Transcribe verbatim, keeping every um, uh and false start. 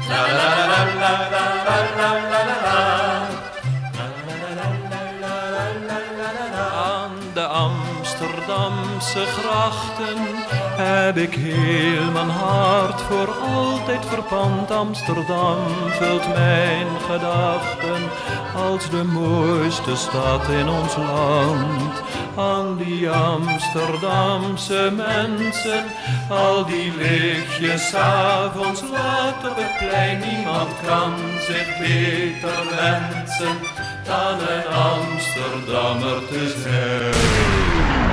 La la la la la la la la la la la. Aan de Amsterdamse grachten heb ik heel mijn hart voor altijd verpand. Amsterdam vult mijn gedachten als de mooiste stad in ons land. Al die Amsterdamse mensen, al die lichtjes 's avonds laat op het plein. Niemand kan zich beter wensen dan een Amsterdammer te zijn.